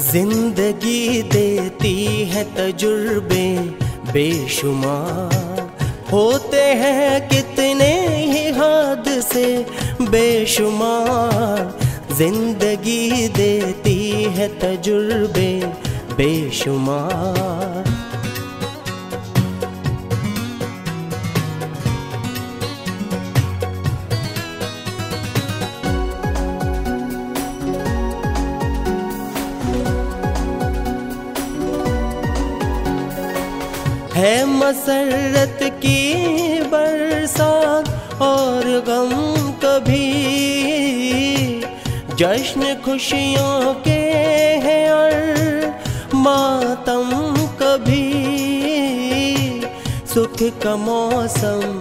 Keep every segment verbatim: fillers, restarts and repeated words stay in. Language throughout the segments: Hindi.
जिंदगी देती है तजुर्बे बेशुमार, होते हैं कितने ही हादसे बेशुमार। जिंदगी देती है तजुर्बे बेशुमार। है मसरत की बरसात और गम कभी, जश्न खुशियों के हैं और मातम कभी। सुख का मौसम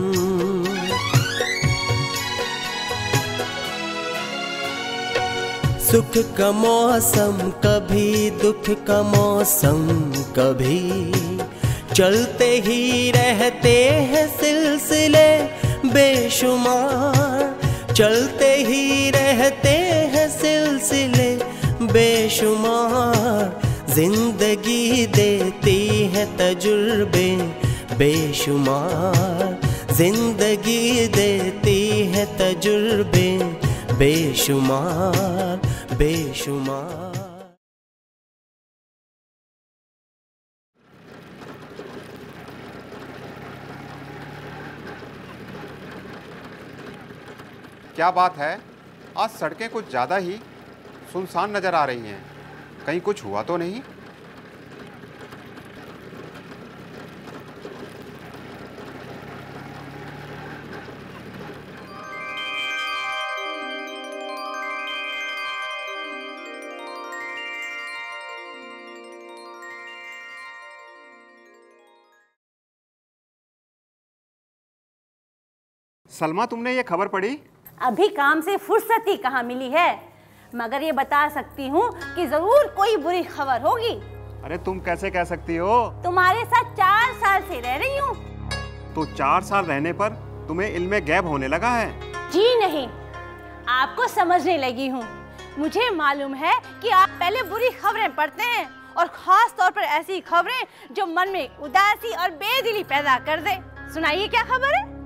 सुख का मौसम कभी, दुख का मौसम कभी। चलते ही रहते हैं सिलसिले बेशुमार, चलते ही रहते हैं सिलसिले बेशुमार। जिंदगी देती है तजुर्बे बेशुमार, जिंदगी देती है तजुर्बे बेशुमार बेशुमार। क्या बात है, आज सड़कें कुछ ज़्यादा ही सुनसान नज़र आ रही हैं। कहीं कुछ हुआ तो नहीं? सलमा, तुमने ये खबर पढ़ी? अभी काम से फुर्सत ही कहाँ मिली है, मगर ये बता सकती हूँ कि जरूर कोई बुरी खबर होगी। अरे तुम कैसे कह सकती हो? तुम्हारे साथ चार साल से रह रही हूँ। तो चार साल रहने पर तुम्हें इल्मे गैब होने लगा है? जी नहीं, आपको समझने लगी हूँ। मुझे मालूम है कि आप पहले बुरी खबरें पढ़ते हैं, और खास तौर पर ऐसी खबरें जो मन में उदासी और बेदिली पैदा कर दे। सुनाइए, क्या खबर है?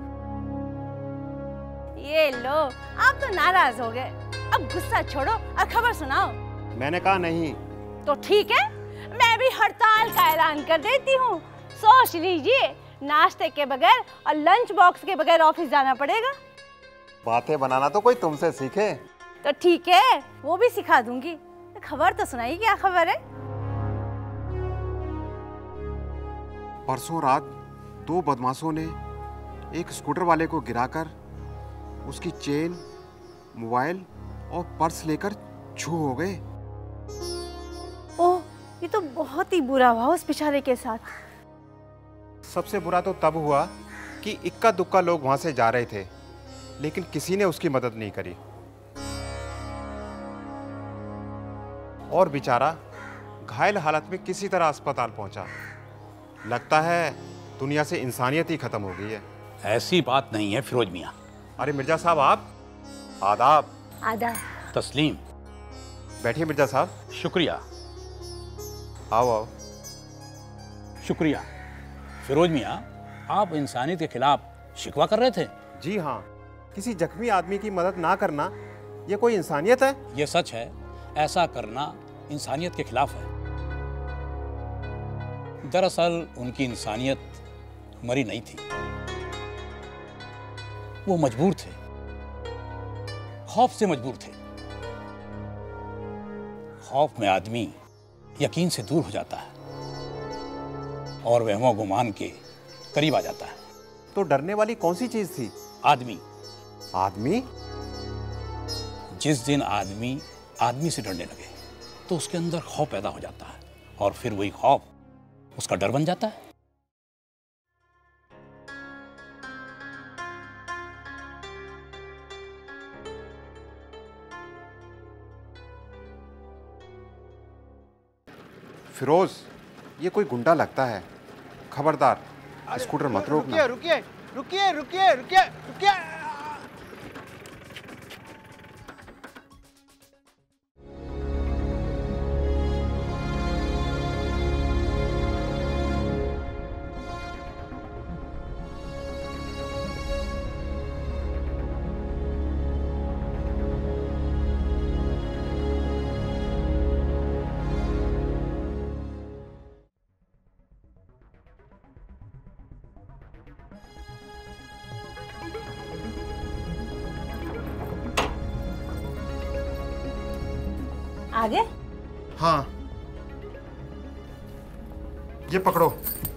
ये लो, आप तो नाराज हो गए। अब गुस्सा छोड़ो और खबर सुनाओ। मैंने कहा नहीं। तो ठीक है, मैं भी हड़ताल का ऐलान कर देती हूँ। सोच लीजिए, नाश्ते के बगैर और लंच बॉक्स के बगैर ऑफिस जाना पड़ेगा। बातें बनाना तो कोई तुमसे सीखे। तो ठीक है, वो भी सिखा दूंगी। खबर तो सुनाइए, क्या खबर है? परसों रात दो बदमाशों ने एक स्कूटर वाले को गिराकर उसकी चेन, मोबाइल और पर्स लेकर छू हो गए। ओह, ये तो बहुत ही बुरा हुआ उस बेचारे के साथ। सबसे बुरा तो तब हुआ कि इक्का दुक्का लोग वहां से जा रहे थे, लेकिन किसी ने उसकी मदद नहीं करी और बेचारा घायल हालत में किसी तरह अस्पताल पहुंचा। लगता है दुनिया से इंसानियत ही खत्म हो गई है। ऐसी बात नहीं है फिरोज मियाँ। अरे मिर्जा साहब, आप? आदाब। आदाब। तस्लीम। बैठिए मिर्जा साहब। शुक्रिया। आओ आओ। शुक्रिया। फिरोज मियाँ, आप इंसानियत के खिलाफ शिकवा कर रहे थे? जी हाँ, किसी जख्मी आदमी की मदद ना करना ये कोई इंसानियत है? ये सच है, ऐसा करना इंसानियत के खिलाफ है। दरअसल उनकी इंसानियत मरी नहीं थी, वो मजबूर थे, खौफ से मजबूर थे। खौफ में आदमी यकीन से दूर हो जाता है और वहमो गुमान के करीब आ जाता है। तो डरने वाली कौन सी चीज थी? आदमी। आदमी? जिस दिन आदमी आदमी से डरने लगे तो उसके अंदर खौफ पैदा हो जाता है, और फिर वही खौफ उसका डर बन जाता है। फिरोज, ये कोई गुंडा लगता है। खबरदार, स्कूटर मत रोकना। रुकिए रुकिए रुकिए रुकिए रुकिए। आगे? हाँ, ये पकड़ो।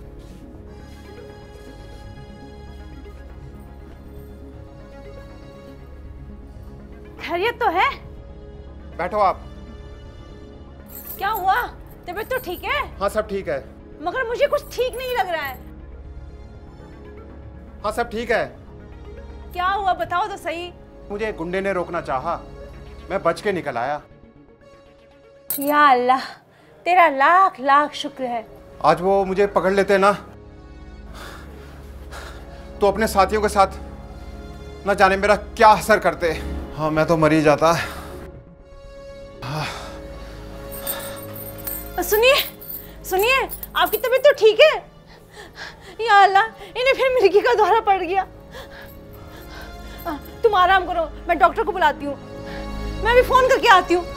खैरियत तो है? बैठो आप। क्या हुआ? तबीयत तो ठीक है? हाँ, सब ठीक है। मगर मुझे कुछ ठीक नहीं लग रहा है। हाँ, सब ठीक है। क्या हुआ बताओ तो सही। मुझे एक गुंडे ने रोकना चाहा, मैं बच के निकल आया। या अल्लाह, तेरा लाख लाख शुक्र है। आज वो मुझे पकड़ लेते ना तो अपने साथियों के साथ न जाने मेरा क्या असर करते। हाँ, मैं तो मर ही जाता। हाँ। सुनिए सुनिए, आपकी तबीयत तो ठीक है? या अल्लाह, इन्हें फिर मिर्गी का दौरा पड़ गया। तुम आराम करो, मैं डॉक्टर को बुलाती हूँ। मैं भी फोन करके आती हूँ।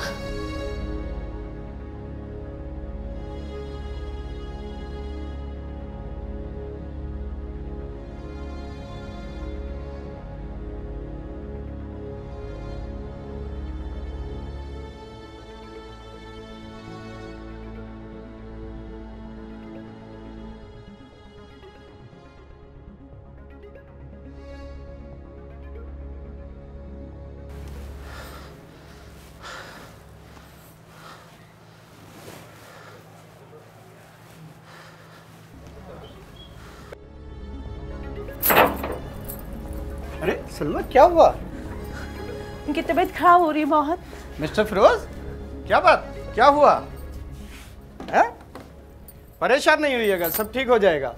अरे सलमा, क्या हुआ? इनकी तबीयत खराब हो रही है बहुत। मिस्टर फिरोज, क्या बात, क्या हुआ है? परेशान नहीं होइएगा, सब ठीक हो जाएगा।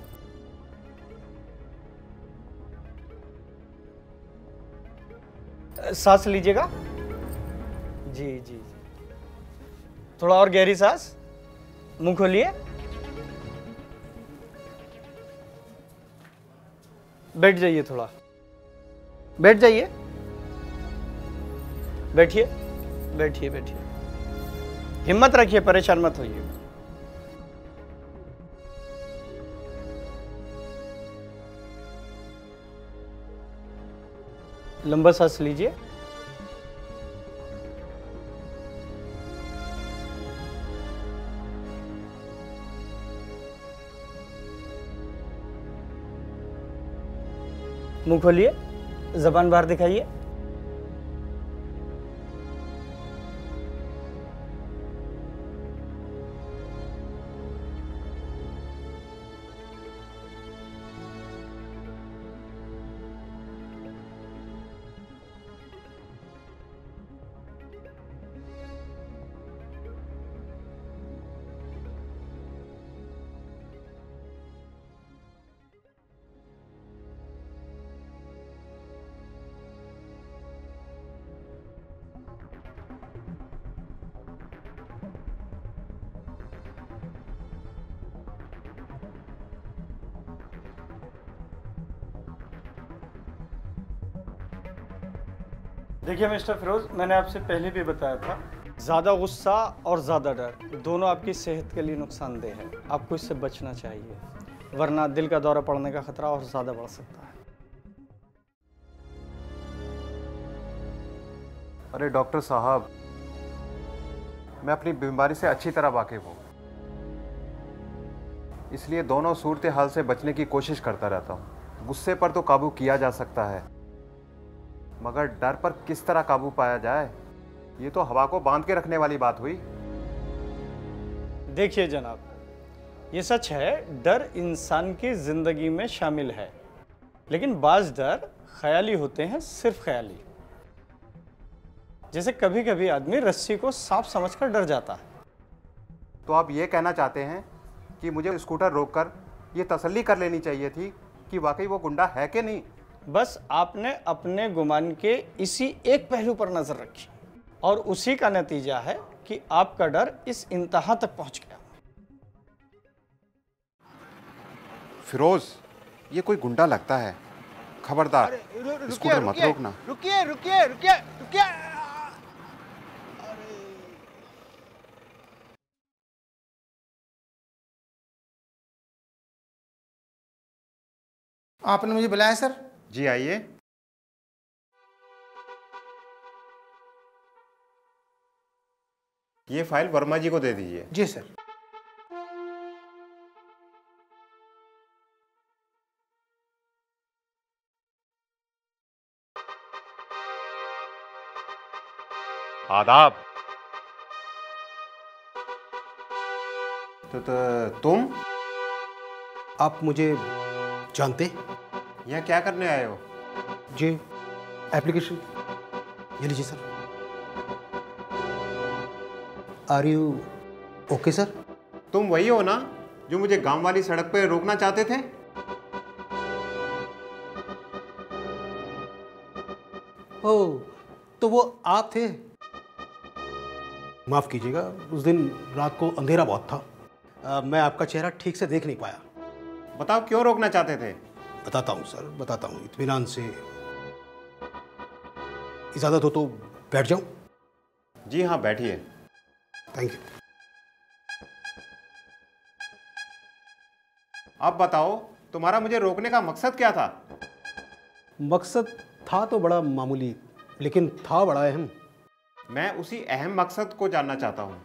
सांस लीजिएगा। जी जी जी, थोड़ा और गहरी सांस। मुंह खोलिए। बैठ जाइए, थोड़ा बैठ जाइए। बैठिए बैठिए बैठिए। हिम्मत रखिए, परेशान मत होइए। लंबा सांस लीजिए। मुंह खोलिए, जबान बाहर दिखाइए। देखिए मिस्टर फिरोज, मैंने आपसे पहले भी बताया था, ज़्यादा गुस्सा और ज़्यादा डर दोनों आपकी सेहत के लिए नुकसानदेह है। आपको इससे बचना चाहिए, वरना दिल का दौरा पड़ने का खतरा और ज़्यादा बढ़ सकता है। अरे डॉक्टर साहब, मैं अपनी बीमारी से अच्छी तरह वाकिफ हूँ, इसलिए दोनों सूरत हाल से बचने की कोशिश करता रहता हूँ। गुस्से पर तो काबू किया जा सकता है, मगर डर पर किस तरह काबू पाया जाए, ये तो हवा को बांध के रखने वाली बात हुई। देखिए जनाब, ये सच है, डर इंसान की जिंदगी में शामिल है, लेकिन बाज डर ख्याली होते हैं, सिर्फ ख्याली। जैसे कभी कभी आदमी रस्सी को सांप समझकर डर जाता है। तो आप ये कहना चाहते हैं कि मुझे स्कूटर रोककर ये तसल्ली कर लेनी चाहिए थी कि वाकई वो गुंडा है कि नहीं? बस आपने अपने गुमान के इसी एक पहलू पर नजर रखी और उसी का नतीजा है कि आपका डर इस इंतहा तक पहुंच गया। फिरोज, ये कोई गुंडा लगता है, खबरदार स्कूटर मत रोकना। रुकिए रुकिए रुकिए रुकिए। आपने मुझे बुलाया सर? जी आइए। ये फाइल वर्मा जी को दे दीजिए। जी सर। आदाब। तो, तो तुम आप मुझे जानते? यहाँ क्या करने आए हो? जी एप्लीकेशन ये लीजिए sir. Are you okay sir? तुम वही हो ना जो मुझे गांव वाली सड़क पर रोकना चाहते थे? ओह, तो वो आप थे। माफ़ कीजिएगा, उस दिन रात को अंधेरा बहुत था। आ, मैं आपका चेहरा ठीक से देख नहीं पाया। बताओ क्यों रोकना चाहते थे? बताता हूँ सर, बताता हूँ इत्मीनान से। इजाज़त हो तो बैठ जाऊँ? जी हाँ, बैठिए। Thank you. अब बताओ तुम्हारा मुझे रोकने का मकसद क्या था? मकसद था तो बड़ा मामूली, लेकिन था बड़ा अहम। मैं उसी अहम मकसद को जानना चाहता हूँ।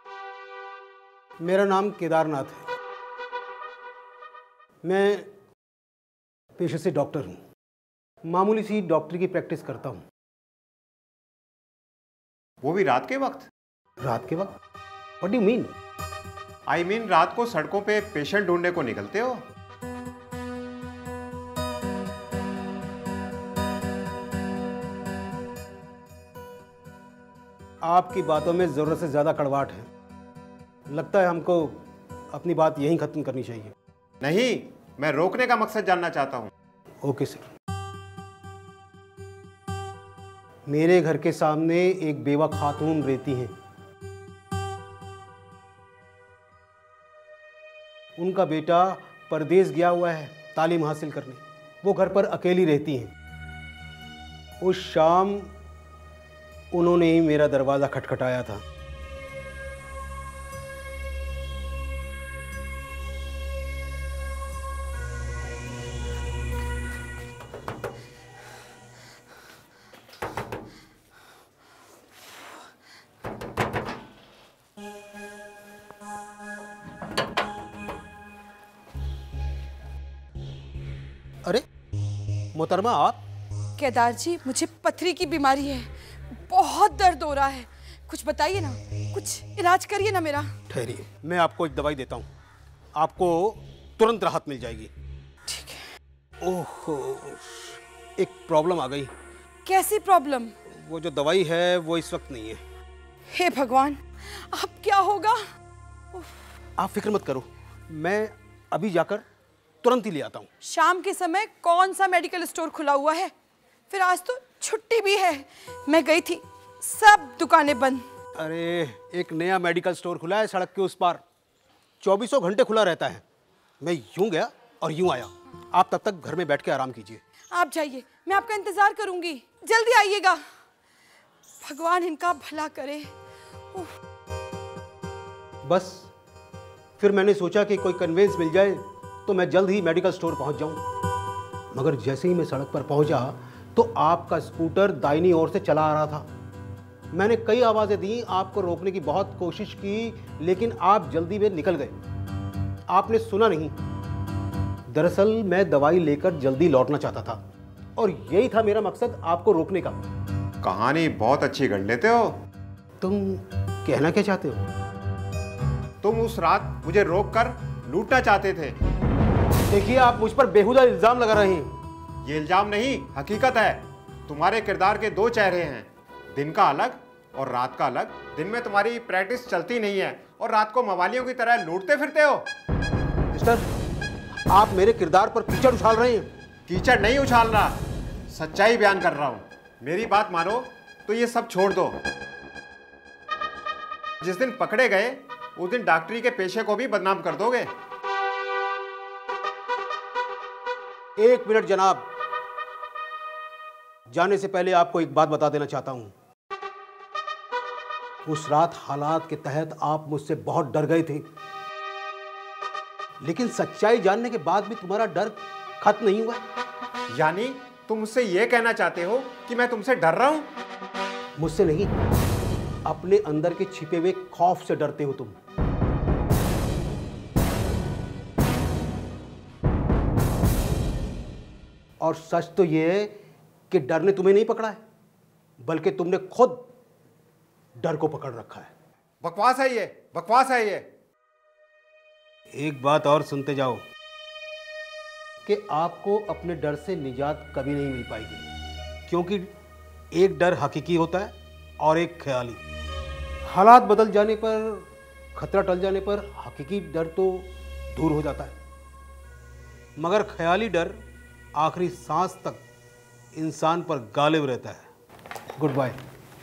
मेरा नाम केदारनाथ है। मैं पेशे से डॉक्टर हूँ। मामूली सी डॉक्टरी की प्रैक्टिस करता हूँ। वो भी रात के वक्त? रात के वक्त? What do you mean? I mean रात को सड़कों पे पेशेंट ढूंढने को निकलते हो? आपकी बातों में ज़रूरत से ज़्यादा कड़वाहट है। लगता है हमको अपनी बात यहीं ख़त्म करनी चाहिए। नहीं, मैं रोकने का मकसद जानना चाहता हूँ। Okay sir. मेरे घर के सामने एक बेवा खातून रहती हैं। उनका बेटा परदेश गया हुआ है तालीम हासिल करने। वो घर पर अकेली रहती हैं। उस शाम उन्होंने ही मेरा दरवाज़ा खटखटाया था। अरे मोहतरमा, आप? केदार जी, मुझे पथरी की बीमारी है, बहुत दर्द हो रहा है, कुछ बताइए ना, कुछ इलाज करिए ना मेरा। ठहरिए, मैं आपको एक दवाई देता हूँ, आपको तुरंत राहत मिल जाएगी। ठीक है। ओहो, एक प्रॉब्लम आ गई। कैसी प्रॉब्लम? वो जो दवाई है वो इस वक्त नहीं है। हे भगवान, अब क्या होगा? आप फिक्र मत करो, मैं अभी जाकर तुरंत ही ले आता हूँ। शाम के समय कौन सा मेडिकल स्टोर खुला हुआ है? फिर आज तो छुट्टी भी है। मैं गई थी, सब दुकानें बंद। अरे, एक नया मेडिकल स्टोर खुला है सड़क के उस पार, चौबीसों घंटे खुला रहता है। मैं यूं गया और यूं आया। आप तब तक घर में बैठ के आराम कीजिए। आप जाइए, मैं आपका इंतजार करूंगी, जल्दी आइएगा। भगवान इनका भला करे। बस फिर मैंने सोचा कि कोई कन्वेंस मिल जाए तो मैं जल्द ही मेडिकल स्टोर पहुंच जाऊं। मगर जैसे ही मैं सड़क पर पहुंचा तो आपका स्कूटर दाहिनी ओर से चला आ रहा था। मैंने कई आवाज़ें दी, आपको रोकने की बहुत कोशिश की, लेकिन आप जल्दी में निकल गए। आपने सुना नहीं। दरअसल मैं दवाई लेकर जल्दी लौटना चाहता था और यही था मेरा मकसद, आपको रोकने का। कहानी बहुत अच्छी गढ़ लेते हो। तुम कहना क्या चाहते हो? तुम उस रात मुझे रोककर लूटना चाहते थे। देखिए, आप मुझ पर बेहुदा इल्जाम लगा रहे हैं। ये इल्जाम नहीं, हकीकत है। तुम्हारे किरदार के दो चेहरे हैं, दिन का अलग और रात का अलग। दिन में तुम्हारी प्रैक्टिस चलती नहीं है और रात को मवालियों की तरह लूटते फिरते हो। मिस्टर, आप मेरे किरदार पर कीचड़ उछाल रहे हैं। कीचड़ नहीं उछाल रहा, सच्चाई बयान कर रहा हूं। मेरी बात मानो तो ये सब छोड़ दो। जिस दिन पकड़े गए उस दिन डॉक्टरी के पेशे को भी बदनाम कर दोगे। एक मिनट जनाब, जाने से पहले आपको एक बात बता देना चाहता हूं। उस रात हालात के तहत आप मुझसे बहुत डर गए थे, लेकिन सच्चाई जानने के बाद भी तुम्हारा डर खत्म नहीं हुआ। यानी तुम मुझसे यह कहना चाहते हो कि मैं तुमसे डर रहा हूं? मुझसे नहीं, अपने अंदर के छिपे हुए खौफ से डरते हो तुम। और सच तो यह है कि डर ने तुम्हें नहीं पकड़ा है, बल्कि तुमने खुद डर को पकड़ रखा है। बकवास है ये, बकवास है ये। एक बात और सुनते जाओ कि आपको अपने डर से निजात कभी नहीं मिल पाएगी, क्योंकि एक डर हकीकी होता है और एक ख्याली। हालात बदल जाने पर, खतरा टल जाने पर हकीकी डर तो दूर हो जाता है, मगर ख्याली डर आखिरी सांस तक इंसान पर गालिब रहता है। Good bye.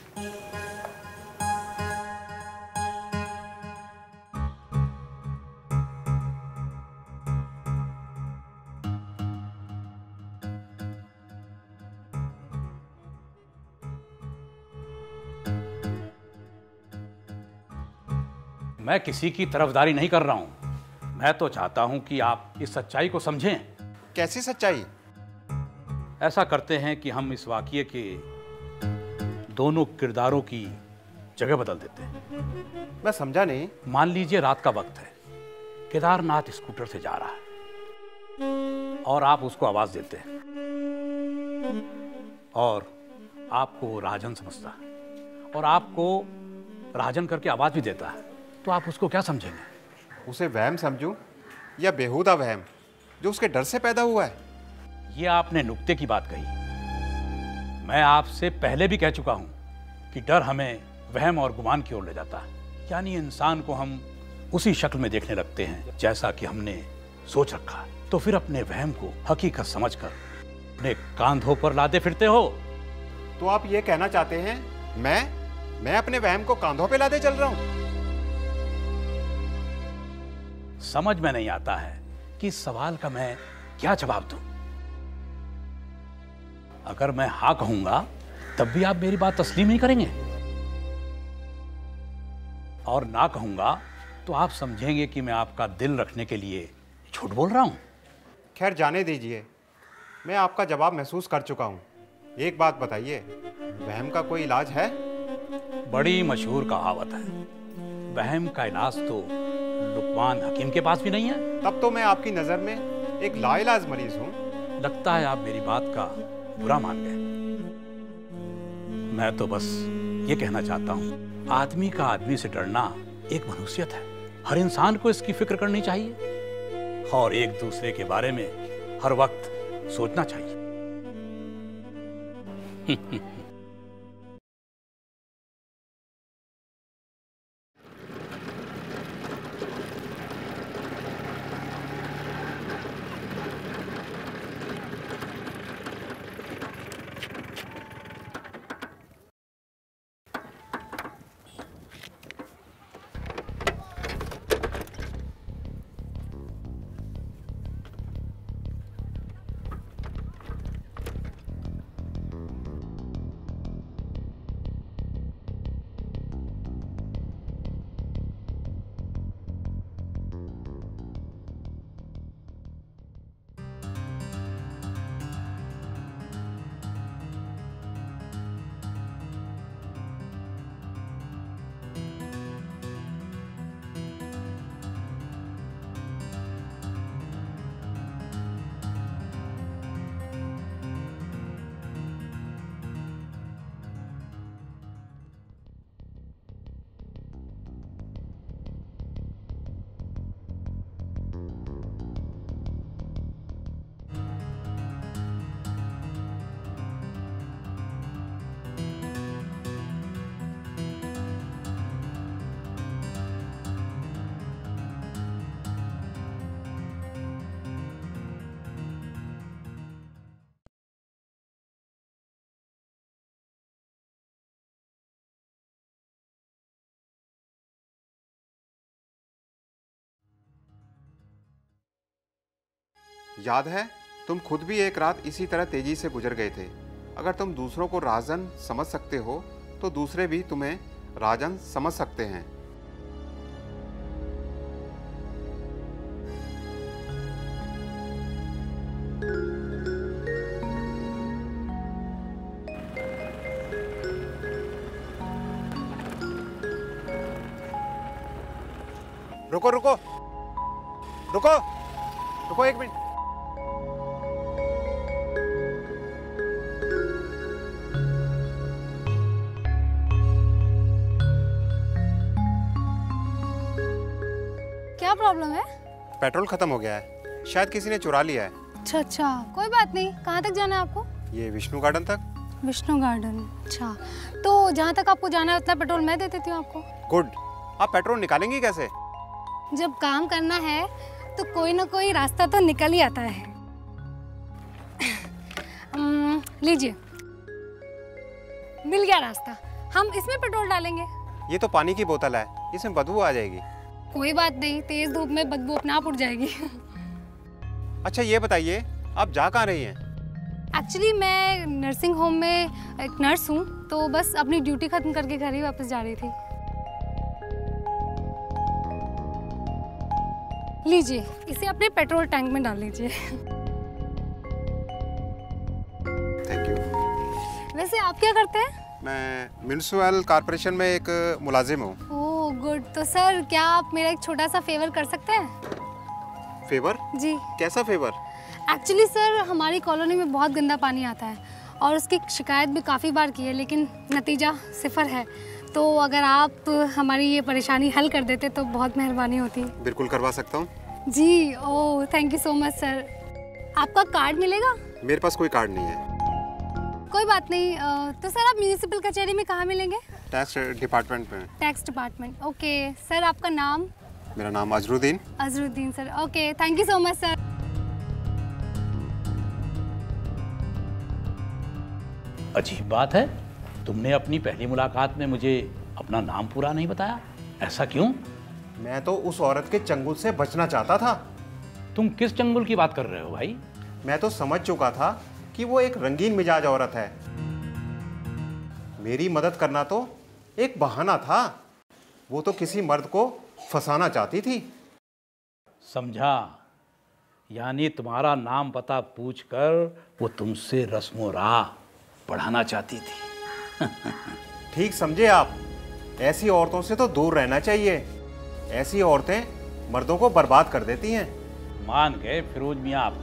मैं किसी की तरफदारी नहीं कर रहा हूं। मैं तो चाहता हूं कि आप इस सच्चाई को समझें। कैसी सच्चाई? ऐसा करते हैं कि हम इस वाकये के दोनों किरदारों की जगह बदल देते हैं। मैं समझा नहीं। मान लीजिए रात का वक्त है, केदारनाथ स्कूटर से जा रहा है और आप उसको आवाज देते हैं और आपको वो राजन समझता है और आपको राजन करके आवाज भी देता है, तो आप उसको क्या समझेंगे? उसे वहम समझूं या बेहुदा वहम जो उसके डर से पैदा हुआ है? ये आपने नुक्ते की बात कही। मैं आपसे पहले भी कह चुका हूं कि डर हमें वहम और गुमान की ओर ले जाता है, यानी इंसान को हम उसी शक्ल में देखने लगते हैं जैसा कि हमने सोच रखा है, तो फिर अपने वहम को हकीकत समझकर अपने कांधों पर लादे फिरते हो। तो आप ये कहना चाहते हैं मैं मैं अपने वहम को कांधों पे लादे चल रहा हूं? समझ में नहीं आता है कि इस सवाल का मैं क्या जवाब दूं। अगर मैं हाँ कहूंगा तब भी आप मेरी बात तस्लीम नहीं करेंगे, और ना कहूंगा तो आप समझेंगे कि मैं आपका दिल रखने के लिए झूठ बोल रहा हूं। खैर जाने दीजिए, मैं आपका जवाब महसूस कर चुका हूं। एक बात बताइए, वहम का कोई इलाज है? बड़ी मशहूर कहावत है, वहम का इलाज तो लुकमान हकीम के पास भी नहीं है। तब तो मैं आपकी नजर में एक लाइलाज मरीज हूं। लगता है आप मेरी बात का बुरा मान गए। मैं तो बस ये कहना चाहता हूं, आदमी का आदमी से डरना एक मनुष्यत है। हर इंसान को इसकी फिक्र करनी चाहिए और एक दूसरे के बारे में हर वक्त सोचना चाहिए। याद है, तुम खुद भी एक रात इसी तरह तेजी से गुजर गए थे। अगर तुम दूसरों को राजन समझ सकते हो तो दूसरे भी तुम्हें राजन समझ सकते हैं। रुको रुको रुको रुको एक मिनट। क्या प्रॉब्लम है? पेट्रोल खत्म हो गया है, शायद किसी ने चुरा लिया है। अच्छा अच्छा, कोई बात नहीं। कहाँ तक जाना है आपको? ये विष्णु गार्डन तक। विष्णु गार्डन, अच्छा। तो जहाँ तक आपको जाना है उतना पेट्रोल मैं दे देती हूँ आपको। गुड। आप पेट्रोल निकालेंगी कैसे? जब काम करना है तो कोई ना कोई रास्ता तो निकल ही आता है। um, लीजिए, मिल गया रास्ता। हम इसमें पेट्रोल डालेंगे। ये तो पानी की बोतल है, इसमें बदबू आ जाएगी। कोई बात नहीं, तेज धूप में बदबू अपने आप उड़ जाएगी। अच्छा ये बताइए, आप जा कहाँ रही हैं? एक्चुअली मैं नर्सिंग होम में एक नर्स हूँ, तो बस अपनी ड्यूटी खत्म करके घर ही वापस जा रही थी। लीजिए, इसे अपने पेट्रोल टैंक में डाल लीजिए। Thank you. वैसे आप क्या करते हैं? मैं म्युनिसिपल कॉर्पोरेशन में एक मुलाजिम हूँ। Oh good. तो सर क्या आप मेरा एक छोटा सा फेवर कर सकते हैं? फेवर? जी। कैसा फेवर? एक्चुअली सर हमारी कॉलोनी में बहुत गंदा पानी आता है और उसकी शिकायत भी काफ़ी बार की है, लेकिन नतीजा सिफर है। तो अगर आप हमारी ये परेशानी हल कर देते तो बहुत मेहरबानी होती। बिल्कुल करवा सकता हूँ जी। Oh thank you so much sir. आपका कार्ड मिलेगा? मेरे पास कोई कार्ड नहीं है। कोई बात नहीं। तो सर आप म्यूनिसिपल कचहरी में कहाँ मिलेंगे? टैक्स डिपार्टमेंट में। Tax department, okay. सर आपका नाम? मेरा नाम Azharuddin. Azharuddin sir, okay. Thank you so much sir. अजीब बात है, तुमने अपनी पहली मुलाकात में मुझे अपना नाम पूरा नहीं बताया, ऐसा क्यों? मैं तो उस औरत के चंगुल से बचना चाहता था। तुम किस चंगुल की बात कर रहे हो भाई? मैं तो समझ चुका था कि वो एक रंगीन मिजाज औरत है। मेरी मदद करना तो एक बहाना था। वो तो किसी मर्द को फंसाना चाहती थी। समझा, यानी तुम्हारा नाम पता पूछकर वो तुमसे रस्मो राह बढ़ाना चाहती थी। ठीक समझे आप। ऐसी औरतों से तो दूर रहना चाहिए। ऐसी औरतें मर्दों को बर्बाद कर देती हैं। मान गए फिरोज मियाँ आपको।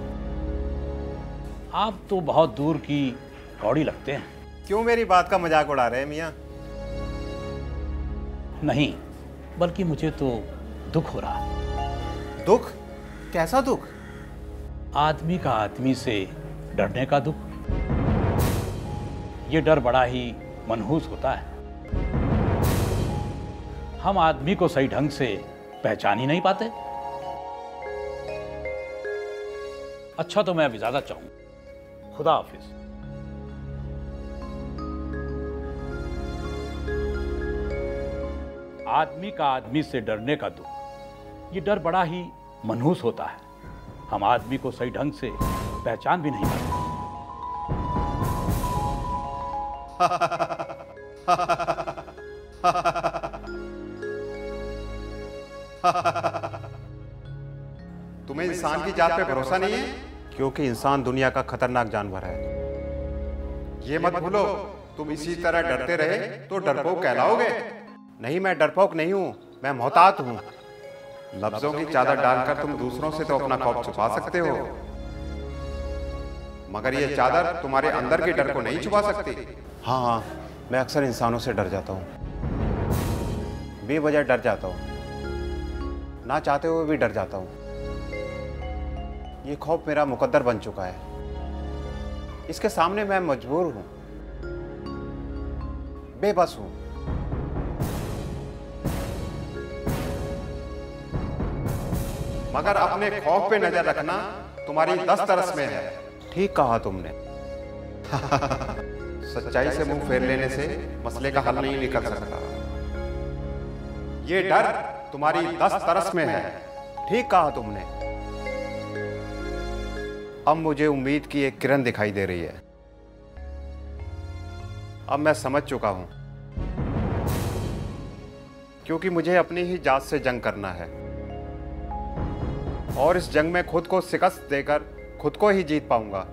आप तो बहुत दूर की कौड़ी लगते हैं। क्यों मेरी बात का मजाक उड़ा रहे हैं मियाँ? नहीं, बल्कि मुझे तो दुख हो रहा है। दुख? कैसा दुख? आदमी का आदमी से डरने का दुख। ये डर बड़ा ही मनहूस होता है। हम आदमी को सही ढंग से पहचान ही नहीं पाते। अच्छा तो मैं अभी इजाजत चाहूं। खुदा हाफिज। आदमी का आदमी से डरने का दुख, ये डर बड़ा ही मनहूस होता है। हम आदमी को सही ढंग से पहचान भी नहीं पाते। तुम्हें इंसान की जात पे भरोसा नहीं है? क्योंकि इंसान दुनिया का खतरनाक जानवर है। ये मत भूलो, तुम इसी तरह डरते रहे तो डरपोक कहलाओगे। नहीं, मैं डरपोक नहीं हूं, मैं मोहतात हूं। लफ्जों की चादर डालकर तुम दूसरों से तो अपना खौफ छुपा सकते हो, मगर ये चादर तुम्हारे अंदर के डर को नहीं छुपा सकती। हाँ हाँ, मैं अक्सर इंसानों से डर जाता हूँ, बेवजह डर जाता हूँ, ना चाहते हुए भी डर जाता हूँ। ये खौफ मेरा मुकद्दर बन चुका है। इसके सामने मैं मजबूर हूँ, बेबस हूँ। मगर अपने खौफ पे नजर रखना तुम्हारी दस तरस में है। ठीक कहा तुमने। सच्चाई से मुंह फेर लेने से मसले का हल नहीं निकल सकता। ये डर तुम्हारी दस तरस में है। ठीक कहा तुमने। अब मुझे उम्मीद की एक किरण दिखाई दे रही है। अब मैं समझ चुका हूं, क्योंकि मुझे अपनी ही जात से जंग करना है और इस जंग में खुद को शिकस्त देकर खुद को ही जीत पाऊंगा।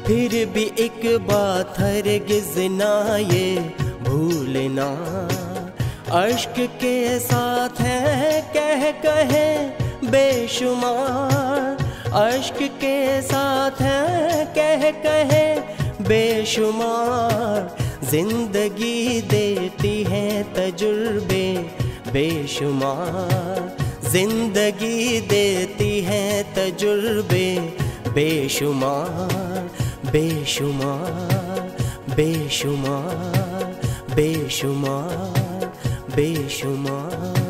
फिर भी एक बात हरगिज़ ना ये भूलना, अश्क के साथ है कह कहे बेशुमार, अश्क के साथ है कह कहे बेशुमार, जिंदगी देती है तजुर्बे बेशुमार, जिंदगी देती है तजुर्बे बेशुमार, बेशुमार बेशुमार बेशुमार बेशुमार।